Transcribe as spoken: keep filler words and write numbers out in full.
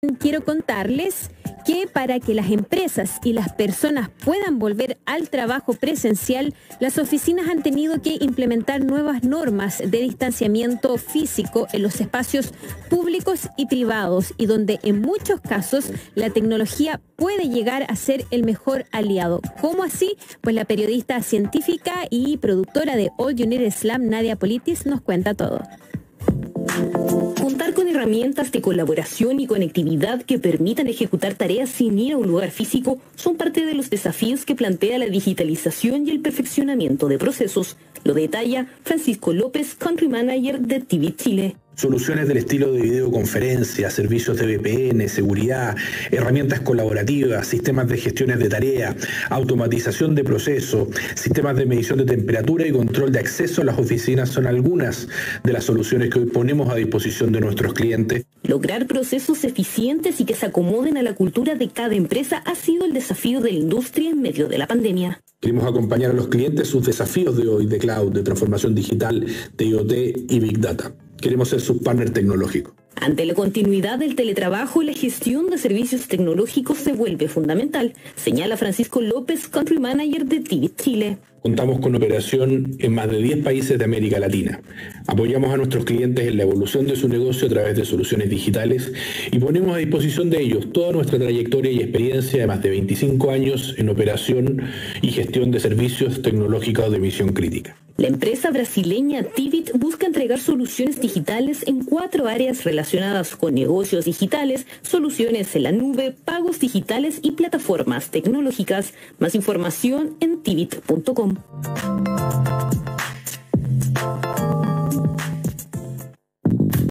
quiero contarles que para que las empresas y las personas puedan volver al trabajo presencial, las oficinas han tenido que implementar nuevas normas de distanciamiento físico en los espacios públicos y privados, y donde en muchos casos la tecnología puede llegar a ser el mejor aliado. ¿Cómo así? Pues la periodista científica y productora de All You Need Is Slam, Nadia Politis, nos cuenta todo. Contar con herramientas de colaboración y conectividad que permitan ejecutar tareas sin ir a un lugar físico son parte de los desafíos que plantea la digitalización y el perfeccionamiento de procesos. Lo detalla Francisco López, Country Manager de Tivit Chile. Soluciones del estilo de videoconferencia, servicios de V P N, seguridad, herramientas colaborativas, sistemas de gestiones de tarea, automatización de procesos, sistemas de medición de temperatura y control de acceso a las oficinas son algunas de las soluciones que hoy ponemos a disposición de nuestros clientes. Lograr procesos eficientes y que se acomoden a la cultura de cada empresa ha sido el desafío de la industria en medio de la pandemia. Queremos acompañar a los clientes sus desafíos de hoy, de cloud, de transformación digital, de I O T y Big Data. Queremos ser su partner tecnológico. Ante la continuidad del teletrabajo, la gestión de servicios tecnológicos se vuelve fundamental, señala Francisco López, Country Manager de Tivit Chile. Contamos con operación en más de diez países de América Latina. Apoyamos a nuestros clientes en la evolución de su negocio a través de soluciones digitales y ponemos a disposición de ellos toda nuestra trayectoria y experiencia de más de veinticinco años en operación y gestión de servicios tecnológicos de misión crítica. La empresa brasileña Tivit busca entregar soluciones digitales en cuatro áreas relacionadas con negocios digitales, soluciones en la nube, pagos digitales y plataformas tecnológicas. Más información en tivit punto com.